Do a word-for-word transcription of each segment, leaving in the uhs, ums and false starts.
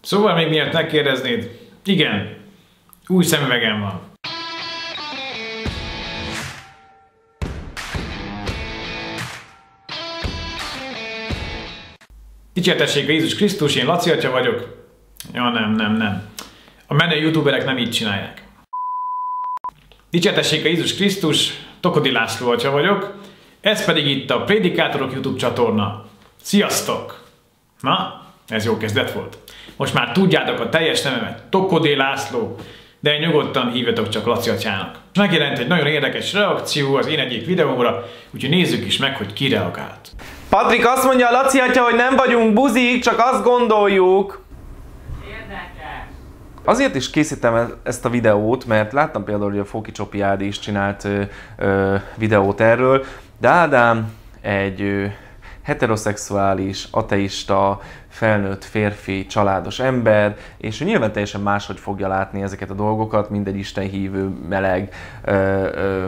Szóval még miért megkérdeznéd? Igen, új szemüvegem van. Dicsértessék a Jézus Krisztus, én Laci atya vagyok. Ja, nem, nem, nem. A menő youtuberek nem így csinálják. Dicsértessék a Jézus Krisztus, Tokodi László atya vagyok. Ez pedig itt a Prédikátorok YouTube csatorna. Sziasztok! Na, ez jó kezdet volt. Most már tudjátok a teljes nevemet, Tokodi László, de nyugodtan hívjatok csak Laci atyának. Megjelent egy nagyon érdekes reakció az én egyik videómra, úgyhogy nézzük is meg, hogy ki reagált. Patrik azt mondja a Laci atya, hogy nem vagyunk buzik, csak azt gondoljuk. Érdekes. Azért is készítem ezt a videót, mert láttam például, hogy a Fóki Csopi Ádi is csinált ö, ö, videót erről, de Ádám egy ö, heteroszexuális, ateista, felnőtt férfi, családos ember, és ő nyilván teljesen máshogy fogja látni ezeket a dolgokat, mint egy istenhívő, meleg ö, ö,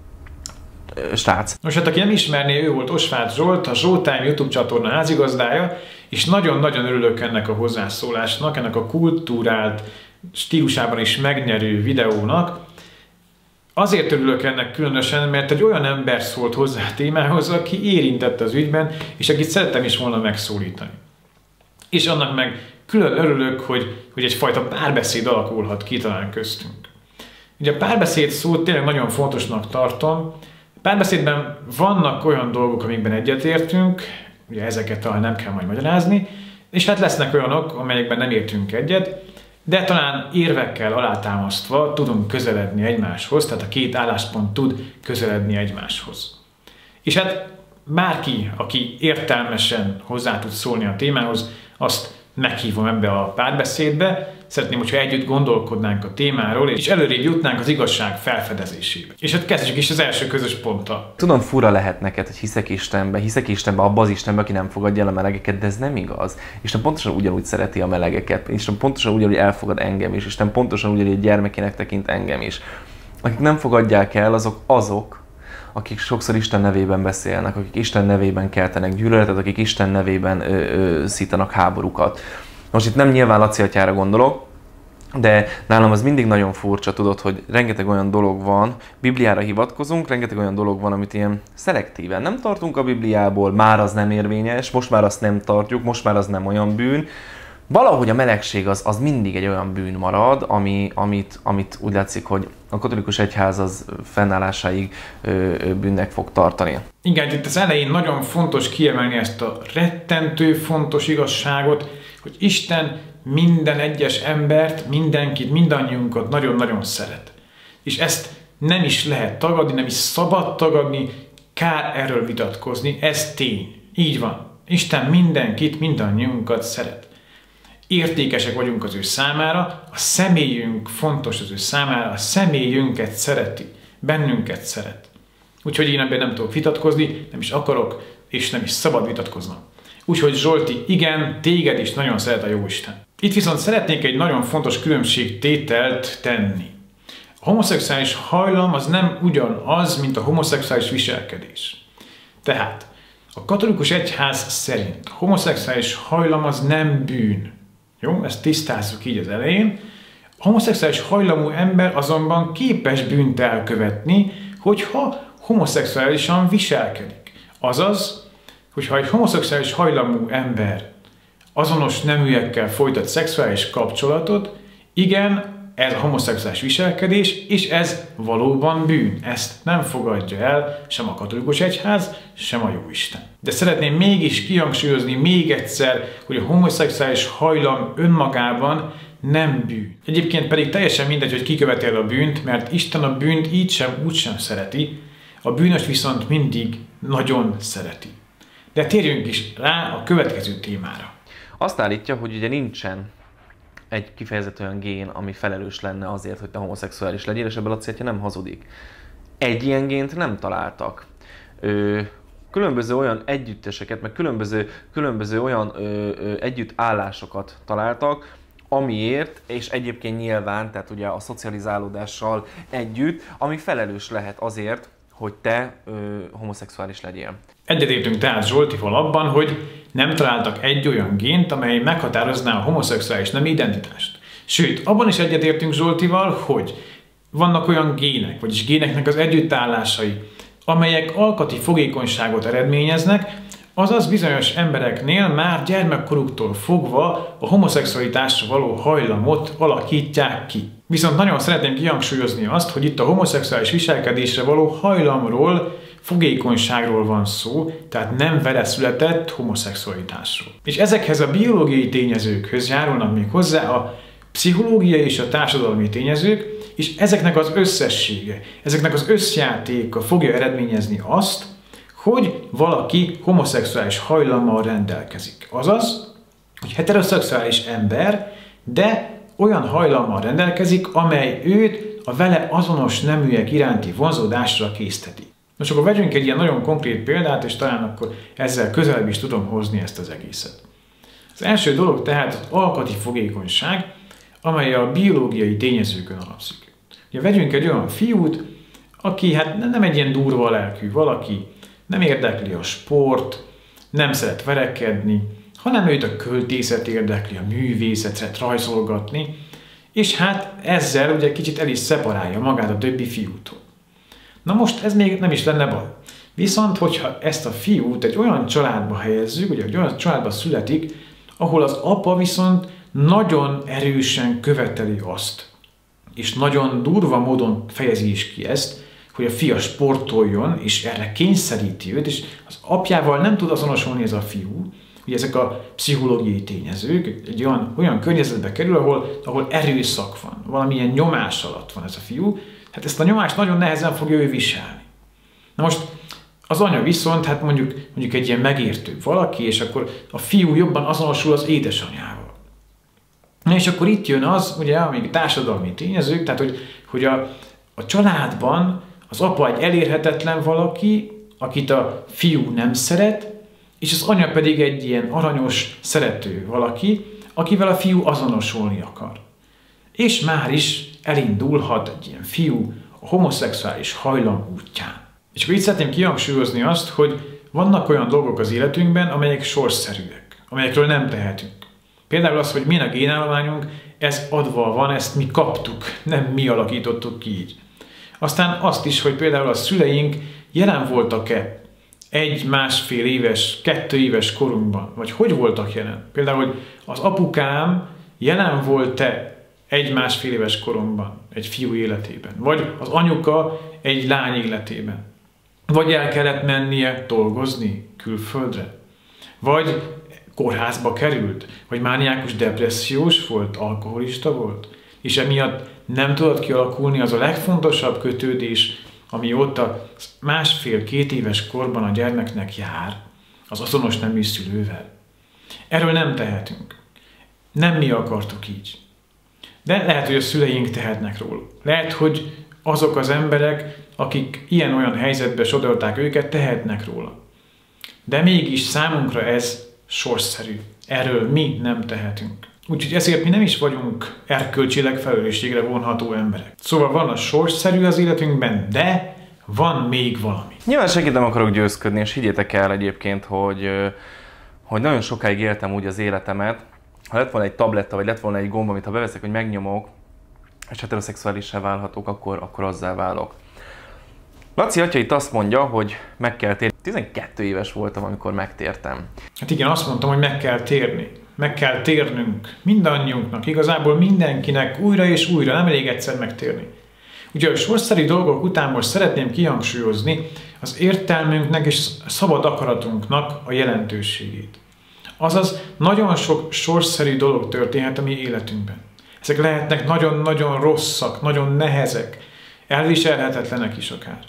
ö, srác. Nos, hát aki nem ismerné, ő volt Osváth Zsolt, a Showtime YouTube csatorna házigazdája, és nagyon-nagyon örülök ennek a hozzászólásnak, ennek a kultúrált stílusában is megnyerő videónak. Azért örülök ennek különösen, mert egy olyan ember szólt hozzá a témához, aki érintett az ügyben, és akit szerettem is volna megszólítani. És annak meg külön örülök, hogy, hogy egyfajta párbeszéd alakulhat ki talán köztünk. Ugye a párbeszéd szót tényleg nagyon fontosnak tartom. A párbeszédben vannak olyan dolgok, amikben egyetértünk, ugye ezeket talán nem kell majd magyarázni, és hát lesznek olyanok, amelyekben nem értünk egyet, de talán érvekkel alátámasztva tudunk közeledni egymáshoz, tehát a két álláspont tud közeledni egymáshoz. És hát bárki, aki értelmesen hozzá tud szólni a témához, azt meghívom ebbe a párbeszédbe. Szeretném, hogyha együtt gondolkodnánk a témáról, és előrébb jutnánk az igazság felfedezésébe. És hát kezdjük is az első közös ponttal. Tudom, fura lehet neked, hogy hiszek Istenbe, hiszek Istenbe, abba az Istenbe, aki nem fogadja el a melegeket, de ez nem igaz. Isten pontosan ugyanúgy szereti a melegeket, Isten pontosan ugyanúgy elfogad engem is, Isten pontosan ugyanúgy gyermekének tekint engem is. Akik nem fogadják el, azok azok, akik sokszor Isten nevében beszélnek, akik Isten nevében keltenek gyűlöletet, akik Isten nevében ö, ö, szítanak háborúkat. Most itt nem nyilván Laci atyára gondolok, de nálam az mindig nagyon furcsa, tudod, hogy rengeteg olyan dolog van, Bibliára hivatkozunk, rengeteg olyan dolog van, amit ilyen szelektíven nem tartunk a Bibliából, már az nem érvényes, most már azt nem tartjuk, most már az nem olyan bűn. Valahogy a melegség az, az mindig egy olyan bűn marad, ami, amit, amit úgy látszik, hogy a katolikus egyház az fennállásáig ö, ö, bűnnek fog tartani. Igen, itt az elején nagyon fontos kiemelni ezt a rettentő fontos igazságot, hogy Isten minden egyes embert, mindenkit, mindannyiunkat nagyon-nagyon szeret. És ezt nem is lehet tagadni, nem is szabad tagadni, kár erről vitatkozni, ez tény. Így van. Isten mindenkit, mindannyiunkat szeret. Értékesek vagyunk az ő számára, a személyünk fontos az ő számára, a személyünket szereti, bennünket szeret. Úgyhogy én ebben nem tudok vitatkozni, nem is akarok, és nem is szabad vitatkoznom. Úgyhogy Zsolti, igen, téged is nagyon szeret a Jóisten. Itt viszont szeretnék egy nagyon fontos különbségtételt tenni. A homoszexuális hajlam az nem ugyanaz, mint a homoszexuális viselkedés. Tehát a katolikus egyház szerint a homoszexuális hajlam az nem bűn. Jó, ezt tisztázzuk így az elején. A homoszexuális hajlamú ember azonban képes bűnt elkövetni, hogyha homoszexuálisan viselkedik. Azaz, hogyha egy homoszexuális hajlamú ember azonos neműekkel folytat szexuális kapcsolatot, igen, ez a homoszexuális viselkedés, és ez valóban bűn. Ezt nem fogadja el sem a katolikus egyház, sem a Jóisten. De szeretném mégis kihangsúlyozni még egyszer, hogy a homoszexuális hajlam önmagában nem bűn. Egyébként pedig teljesen mindegy, hogy ki követi el a bűnt, mert Isten a bűnt így sem, úgy sem szereti, a bűnös viszont mindig nagyon szereti. De térjünk is rá a következő témára. Azt állítja, hogy ugye nincsen egy kifejezett olyan gén, ami felelős lenne azért, hogy te homoszexuális legyél, és ebből a célja nem hazudik. Egy ilyen gént nem találtak. Ö, különböző olyan együtteseket, meg különböző, különböző olyan ö, ö, együttállásokat találtak, amiért, és egyébként nyilván, tehát ugye a szocializálódással együtt, ami felelős lehet azért, hogy te ö, homoszexuális legyél. Egyetértünk tehát Zsoltival abban, hogy nem találtak egy olyan gént, amely meghatározná a homoszexuális nemi identitást. Sőt, abban is egyetértünk Zsoltival, hogy vannak olyan gének, vagyis géneknek az együttállásai, amelyek alkati fogékonyságot eredményeznek, azaz bizonyos embereknél már gyermekkoruktól fogva a homoszexualitásra való hajlamot alakítják ki. Viszont nagyon szeretném kihangsúlyozni azt, hogy itt a homoszexuális viselkedésre való hajlamról, fogékonyságról van szó, tehát nem vele született homoszexualitásról. És ezekhez a biológiai tényezőkhöz járulnak még hozzá a pszichológiai és a társadalmi tényezők, és ezeknek az összessége, ezeknek az összjátéka fogja eredményezni azt, hogy valaki homoszexuális hajlammal rendelkezik. Azaz, hogy heteroszexuális ember, de olyan hajlammal rendelkezik, amely őt a vele azonos neműek iránti vonzódásra készteti. Most akkor vegyünk egy ilyen nagyon konkrét példát, és talán akkor ezzel közelebb is tudom hozni ezt az egészet. Az első dolog tehát az alkati fogékonyság, amely a biológiai tényezőkön alapszik. Ugye vegyünk egy olyan fiút, aki hát nem egy ilyen durva lelkű valaki, nem érdekli a sport, nem szeret verekedni, hanem őt a költészet érdekli, a művészet, szeret rajzolgatni, és hát ezzel ugye kicsit el is szeparálja magát a többi fiútól. Na most ez még nem is lenne baj. Viszont, hogyha ezt a fiút egy olyan családba helyezzük, ugye egy olyan családba születik, ahol az apa viszont nagyon erősen követeli azt, és nagyon durva módon fejezi is ki ezt, hogy a fia sportoljon, és erre kényszeríti őt, és az apjával nem tud azonosulni ez a fiú, ugye ezek a pszichológiai tényezők, egy olyan, olyan környezetbe kerül, ahol, ahol erőszak van, valamilyen nyomás alatt van ez a fiú, hát ezt a nyomást nagyon nehezen fogja ő viselni. Na most az anya viszont, hát mondjuk, mondjuk egy ilyen megértő valaki, és akkor a fiú jobban azonosul az édesanyjával. Na és akkor itt jön az, ugye, amíg társadalmi tényezők, tehát hogy, hogy a, a családban az apa egy elérhetetlen valaki, akit a fiú nem szeret, és az anya pedig egy ilyen aranyos, szerető valaki, akivel a fiú azonosulni akar. És már is elindulhat egy ilyen fiú a homoszexuális hajlam útján. És akkor itt szeretném kihangsúlyozni azt, hogy vannak olyan dolgok az életünkben, amelyek sorszerűek, amelyekről nem tehetünk. Például az, hogy milyen a génállományunk, ez adva van, ezt mi kaptuk, nem mi alakítottuk ki így. Aztán azt is, hogy például a szüleink jelen voltak-e egy-másfél éves, kettő éves korunkban, vagy hogy voltak jelen? Például, hogy az apukám jelen volt-e egy-másfél éves koromban, egy fiú életében, vagy az anyuka egy lány életében, vagy el kellett mennie dolgozni külföldre, vagy kórházba került, vagy mániákus depressziós volt, alkoholista volt, és emiatt nem tudott kialakulni az a legfontosabb kötődés, ami ott a másfél-két éves korban a gyermeknek jár, az azonos nemű szülővel. Erről nem tehetünk. Nem mi akartuk így. De lehet, hogy a szüleink tehetnek róla. Lehet, hogy azok az emberek, akik ilyen-olyan helyzetbe sodorták őket, tehetnek róla. De mégis számunkra ez sorszerű. Erről mi nem tehetünk. Úgyhogy ezért mi nem is vagyunk erkölcsileg felelősségre vonható emberek. Szóval van a sorszerű az életünkben, de van még valami. Nyilván senkit nem akarok győzködni, és higgyétek el egyébként, hogy, hogy nagyon sokáig éltem úgy az életemet, ha lett volna egy tabletta, vagy lett volna egy gomb, amit ha beveszek, hogy megnyomok, és heteroszexuálissá válhatok, akkor, akkor azzá válok. Laci atya itt azt mondja, hogy meg kell térni. tizenkettő éves voltam, amikor megtértem. Hát igen, azt mondtam, hogy meg kell térni. Meg kell térnünk. Mindannyiunknak, igazából mindenkinek újra és újra, nem elég egyszer megtérni. Ugye a sorszerű dolgok után most szeretném kihangsúlyozni az értelmünknek és szabad akaratunknak a jelentőségét. Azaz, nagyon sok sorszerű dolog történhet a mi életünkben. Ezek lehetnek nagyon-nagyon rosszak, nagyon nehezek, elviselhetetlenek is akár.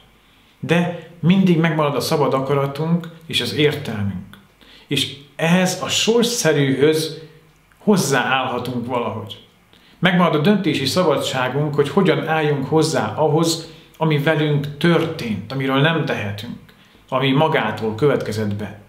De mindig megmarad a szabad akaratunk és az értelmünk. És ehhez a sorszerűhöz hozzáállhatunk valahogy. Megmarad a döntési szabadságunk, hogy hogyan álljunk hozzá ahhoz, ami velünk történt, amiről nem tehetünk, ami magától következett be.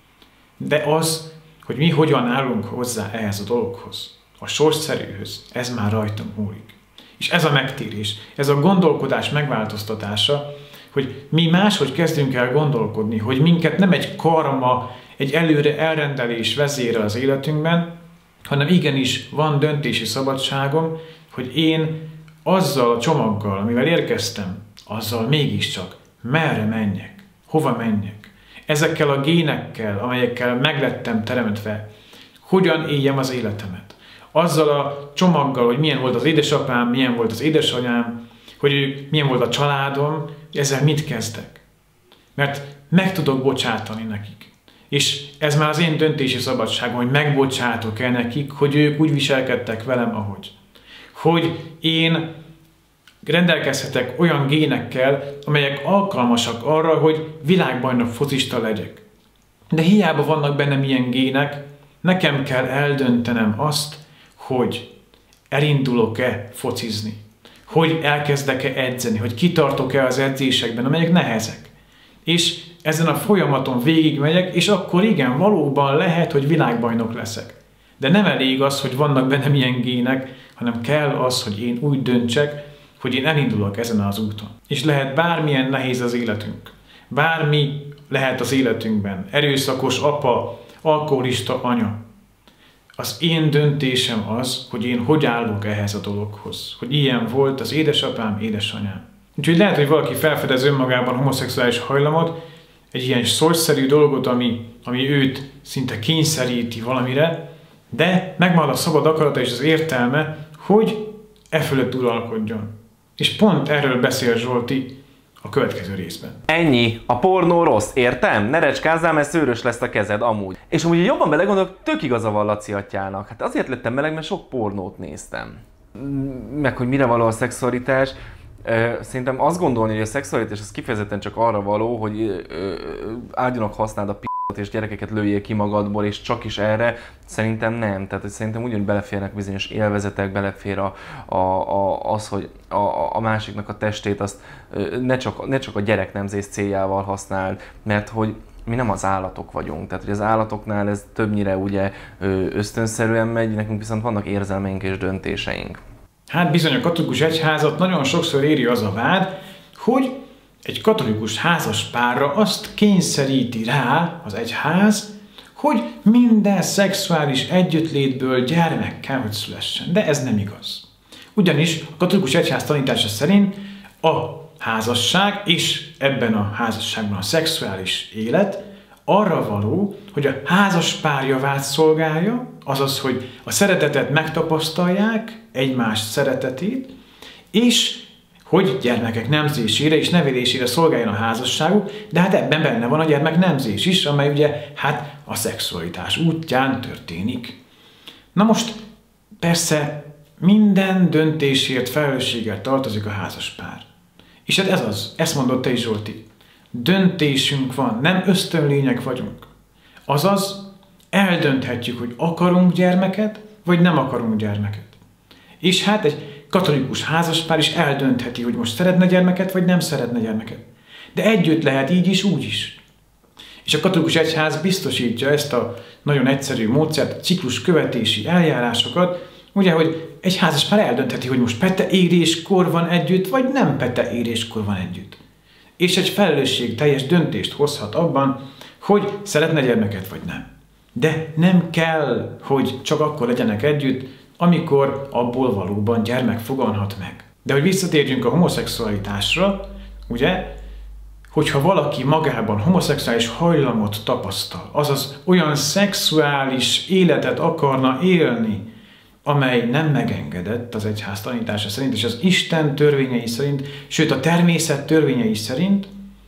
De az, hogy mi hogyan állunk hozzá ehhez a dologhoz, a sorszerűhöz, ez már rajtunk múlik. És ez a megtérés, ez a gondolkodás megváltoztatása, hogy mi máshogy kezdünk el gondolkodni, hogy minket nem egy karma, egy előre elrendelés vezérel az életünkben, hanem igenis van döntési szabadságom, hogy én azzal a csomaggal, amivel érkeztem, azzal mégiscsak merre menjek, hova menjek. Ezekkel a génekkel, amelyekkel meglettem teremtve, hogyan éljem az életemet. Azzal a csomaggal, hogy milyen volt az édesapám, milyen volt az édesanyám, hogy milyen volt a családom, ezzel mit kezdek. Mert meg tudok bocsátani nekik. És ez már az én döntési szabadságom, hogy megbocsátok-e nekik, hogy ők úgy viselkedtek velem, ahogy. Hogy én rendelkezhetek olyan génekkel, amelyek alkalmasak arra, hogy világbajnok focista legyek. De hiába vannak bennem ilyen gének, nekem kell eldöntenem azt, hogy elindulok-e focizni, hogy elkezdek-e edzeni, hogy kitartok-e az edzésekben, amelyek nehezek. És ezen a folyamaton végigmegyek, és akkor igen, valóban lehet, hogy világbajnok leszek. De nem elég az, hogy vannak bennem ilyen gének, hanem kell az, hogy én úgy döntsek, hogy én elindulok ezen az úton. És lehet bármilyen nehéz az életünk. Bármi lehet az életünkben. Erőszakos apa, alkoholista anya. Az én döntésem az, hogy én hogy állok ehhez a dologhoz. Hogy ilyen volt az édesapám, édesanyám. Úgyhogy lehet, hogy valaki felfedez önmagában homoszexuális hajlamot, egy ilyen sorszerű dolgot, ami, ami őt szinte kényszeríti valamire, de megmarad a szabad akarata és az értelme, hogy e fölött uralkodjon. És pont erről beszél Zsolti a következő részben. Ennyi. A pornó rossz, értem? Ne recskázzál, mert szőrös lesz a kezed, amúgy. És amúgy jobban belegondolok, tök igaza van Laci atyának. Hát azért lettem meleg, mert sok pornót néztem. Meg hogy mire való a szexualitás. Szerintem azt gondolni, hogy a szexualitás az kifejezetten csak arra való, hogy áldjanak használd a p***ot és gyerekeket lőjél ki magadból, és csak is erre, szerintem nem. Tehát hogy szerintem ugyanúgy beleférnek bizonyos élvezetek, belefér a, a, a, az, hogy a, a másiknak a testét azt ne csak, ne csak a gyereknemzés céljával használd, mert hogy mi nem az állatok vagyunk, tehát hogy az állatoknál ez többnyire ugye ösztönszerűen megy, nekünk viszont vannak érzelmeink és döntéseink. Hát bizony a katolikus egyházat nagyon sokszor éri az a vád, hogy egy katolikus házas párra azt kényszeríti rá az egyház, hogy minden szexuális együttlétből gyermek kell, hogy szülessen. De ez nem igaz. Ugyanis a katolikus egyház tanítása szerint a házasság és ebben a házasságban a szexuális élet arra való, hogy a házas pár javát szolgálja, azaz, hogy a szeretetet megtapasztalják, egymás szeretetét, és hogy gyermekek nemzésére és nevelésére szolgáljon a házasságuk, de hát ebben benne van a gyermek nemzés is, amely ugye hát a szexualitás útján történik. Na most persze minden döntésért felelősséggel tartozik a házas pár. És hát ez az, ezt mondott te is, Zsolti. Döntésünk van, nem ösztönlények vagyunk. Azaz eldönthetjük, hogy akarunk gyermeket, vagy nem akarunk gyermeket. És hát egy katolikus házaspár is eldöntheti, hogy most szeretne gyermeket, vagy nem szeretne gyermeket. De együtt lehet így is, úgy is. És a katolikus egyház biztosítja ezt a nagyon egyszerű módszert, a ciklus követési eljárásokat, ugye, hogy egy házaspár eldöntheti, hogy most pete éréskor van együtt, vagy nem pete éréskor van együtt. És egy felelősségteljes döntést hozhat abban, hogy szeretne gyermeket, vagy nem. De nem kell, hogy csak akkor legyenek együtt, amikor abból valóban gyermek foganhat meg. De hogy visszatérjünk a homoszexualitásra, ugye, hogyha valaki magában homoszexuális hajlamot tapasztal, azaz olyan szexuális életet akarna élni, amely nem megengedett az egyház tanítása szerint, és az Isten törvényei szerint, sőt a természet törvényei szerint,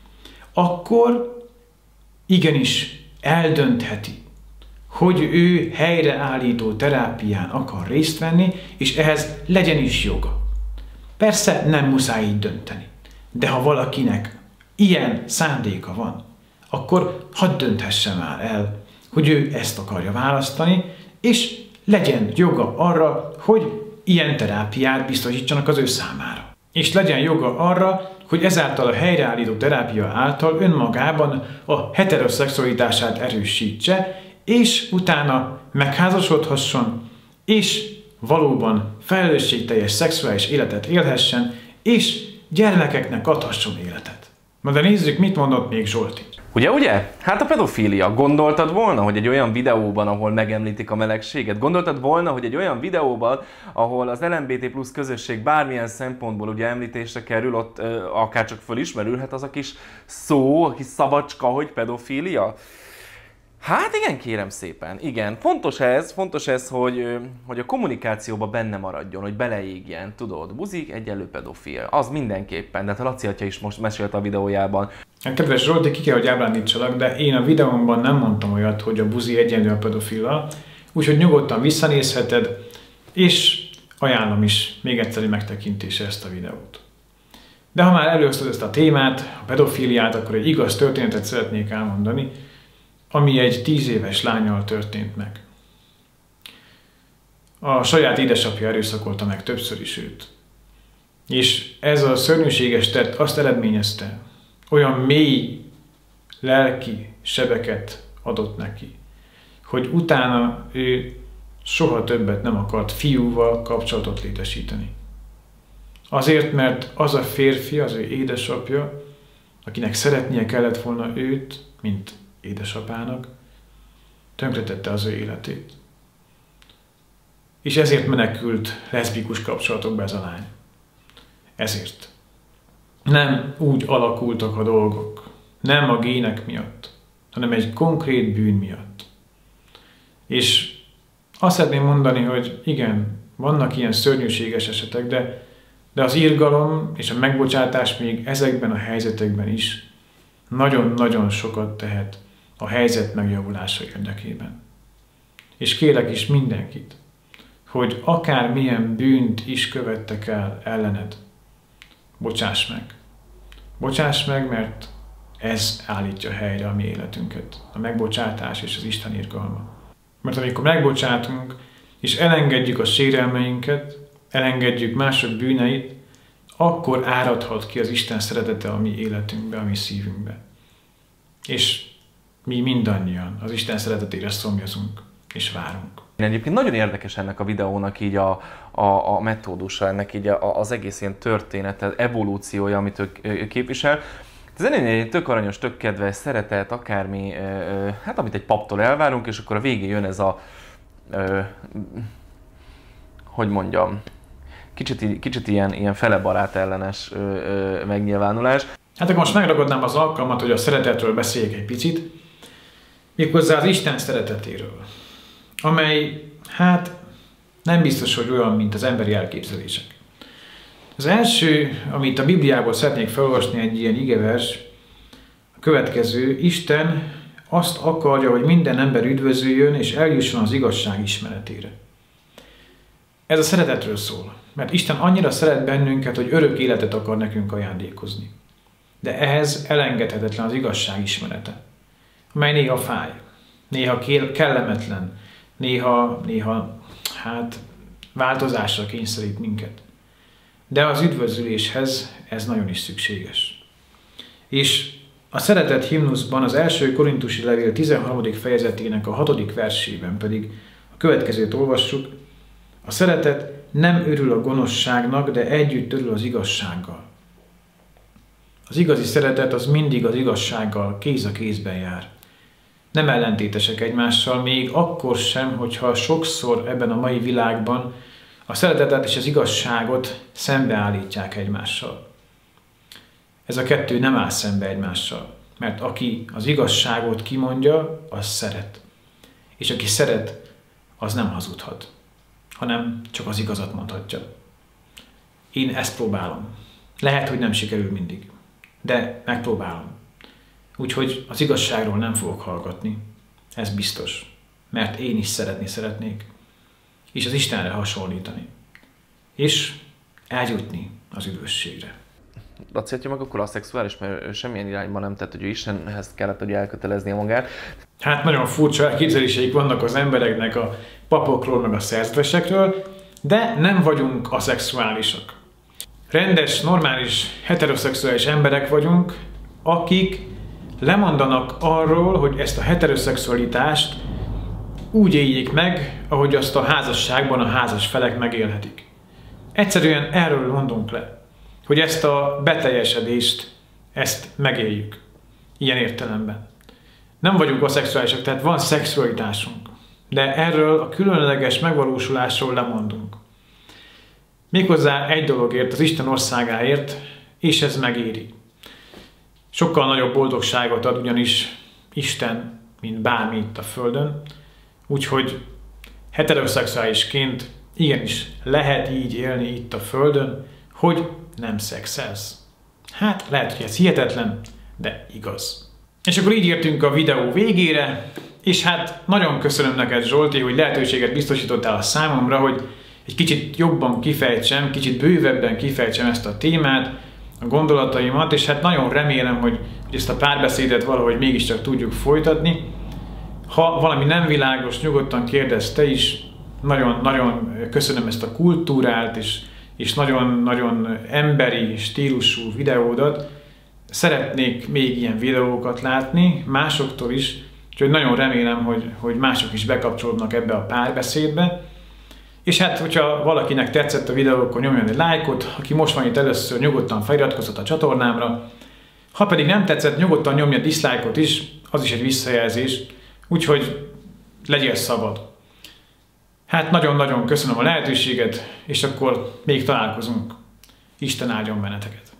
akkor igenis eldöntheti, hogy ő helyreállító terápián akar részt venni, és ehhez legyen is joga. Persze nem muszáj így dönteni, de ha valakinek ilyen szándéka van, akkor hadd dönthesse már el, hogy ő ezt akarja választani, és legyen joga arra, hogy ilyen terápiát biztosítsanak az ő számára. És legyen joga arra, hogy ezáltal a helyreállító terápia által önmagában a heteroszexualitását erősítse, és utána megházasodhasson, és valóban felelősségteljes szexuális életet élhessen, és gyermekeknek adhasson életet. Na de nézzük, mit mondott még Zsolti. Ugye, ugye? Hát a pedofília. Gondoltad volna, hogy egy olyan videóban, ahol megemlítik a melegséget? Gondoltad volna, hogy egy olyan videóban, ahol az el em bé té plusz közösség bármilyen szempontból ugye említésre kerül, ott ö, akár csak fölismerülhet az a kis szó, a kis szabacska, hogy pedofília? Hát igen, kérem szépen, igen. Fontos ez, fontos ez, hogy, hogy a kommunikációban benne maradjon, hogy beleégjen, tudod, buzik egyenlő pedofil. Az mindenképpen, de hát a Laci atya is most mesélte a videójában. Hát kedves Zsolti, ki kell, hogy ábrándítsalak, de én a videómban nem mondtam olyat, hogy a buzi egyenlő a pedofillal, úgyhogy nyugodtan visszanézheted, és ajánlom is még egyszerű megtekintése ezt a videót. De ha már először ezt a témát, a pedofíliát, akkor egy igaz történetet szeretnék elmondani, ami egy tíz éves lánnyal történt meg. A saját édesapja erőszakolta meg többször is őt. És ez a szörnyűséges tett azt eredményezte, olyan mély lelki sebeket adott neki, hogy utána ő soha többet nem akart fiúval kapcsolatot létesíteni. Azért, mert az a férfi, az ő édesapja, akinek szeretnie kellett volna őt, mint édesapának, tönkretette az ő életét. És ezért menekült leszbikus kapcsolatokba ez a lány. Ezért. Nem úgy alakultak a dolgok, nem a gének miatt, hanem egy konkrét bűn miatt. És azt szeretném mondani, hogy igen, vannak ilyen szörnyűséges esetek, de, de az irgalom és a megbocsátás még ezekben a helyzetekben is nagyon-nagyon sokat tehet a helyzet megjavulása érdekében. És kérlek is mindenkit, hogy akármilyen bűnt is követtek el ellened, bocsáss meg. Bocsáss meg, mert ez állítja helyre a mi életünket, a megbocsátás és az Isten irgalma. Mert amikor megbocsátunk, és elengedjük a sérelmeinket, elengedjük mások bűneit, akkor áradhat ki az Isten szeretete a mi életünkbe, a mi szívünkbe. És mi mindannyian az Isten szeretetére szomjazunk és várunk. Egyébként nagyon érdekes ennek a videónak így a, a, a metódusa, ennek így a, az egész ilyen története, evolúciója, amit ő képvisel. Ez egy tök aranyos, tök kedves, szeretet, akármi, hát amit egy paptól elvárunk, és akkor a végén jön ez a, hogy mondjam, kicsit, kicsit ilyen, ilyen felebarát ellenes megnyilvánulás. Hát akkor most megragadnám az alkalmat, hogy a szeretetről beszéljek egy picit, méghozzá az Isten szeretetéről, amely, hát nem biztos, hogy olyan, mint az emberi elképzelések. Az első, amit a Bibliából szeretnék felolvasni, egy ilyen igevers, a következő: Isten azt akarja, hogy minden ember üdvözüljön és eljusson az igazság ismeretére. Ez a szeretetről szól, mert Isten annyira szeret bennünket, hogy örök életet akar nekünk ajándékozni. De ehhez elengedhetetlen az igazság ismerete, amely néha fáj, néha kellemetlen, néha, néha hát, változásra kényszerít minket. De az üdvözüléshez ez nagyon is szükséges. És a szeretet himnuszban, az első korintusi levél tizenharmadik fejezetének a hatodik versében pedig a következőt olvassuk: a szeretet nem örül a gonoszságnak, de együtt örül az igazsággal. Az igazi szeretet az mindig az igazsággal kéz a kézben jár. Nem ellentétesek egymással, még akkor sem, hogyha sokszor ebben a mai világban a szeretetet és az igazságot szembeállítják egymással. Ez a kettő nem áll szembe egymással, mert aki az igazságot kimondja, az szeret. És aki szeret, az nem hazudhat, hanem csak az igazat mondhatja. Én ezt próbálom. Lehet, hogy nem sikerül mindig, de megpróbálom. Úgyhogy az igazságról nem fogok hallgatni, ez biztos, mert én is szeretni szeretnék, és az Istenre hasonlítani, és eljutni az üdvösségre. Laci atya meg akkor a szexuális, mert ő semmilyen irányban nem tett, hogy ő Istenhez kellett, hogy elköteleznie magát. Hát nagyon furcsa elképzeléseik vannak az embereknek a papokról, meg a szerzetesekről, de nem vagyunk aszexuálisak. Rendes, normális, heteroszexuális emberek vagyunk, akik lemondanak arról, hogy ezt a heteroszexualitást úgy éljék meg, ahogy azt a házasságban a házas felek megélhetik. Egyszerűen erről mondunk le, hogy ezt a beteljesedést ezt megéljük. Ilyen értelemben. Nem vagyunk aszexuálisak, tehát van szexualitásunk. De erről a különleges megvalósulásról lemondunk. Méghozzá egy dologért, az Isten országáért, és ez megéri. Sokkal nagyobb boldogságot ad ugyanis Isten, mint bármi itt a Földön, úgyhogy heteroszexuálisként igenis lehet így élni itt a Földön, hogy nem szexelsz. Hát lehet, hogy ez hihetetlen, de igaz. És akkor így értünk a videó végére, és hát nagyon köszönöm neked, Zsolti, hogy lehetőséget biztosítottál a számomra, hogy egy kicsit jobban kifejtsem, kicsit bővebben kifejtsem ezt a témát, a gondolataimat, és hát nagyon remélem, hogy, hogy ezt a párbeszédet valahogy mégiscsak tudjuk folytatni. Ha valami nem világos, nyugodtan kérdezz te is. Nagyon-nagyon köszönöm ezt a kultúrát, és, és nagyon-nagyon emberi stílusú videódat. Szeretnék még ilyen videókat látni, másoktól is, úgyhogy nagyon remélem, hogy, hogy mások is bekapcsolódnak ebbe a párbeszédbe. És hát, hogyha valakinek tetszett a videó, akkor nyomjon egy lájkot, aki most van itt először, nyugodtan feliratkozott a csatornámra. Ha pedig nem tetszett, nyugodtan nyomja a dislike-ot is, az is egy visszajelzés, úgyhogy legyél szabad. Hát nagyon-nagyon köszönöm a lehetőséget, és akkor még találkozunk. Isten áldjon benneteket!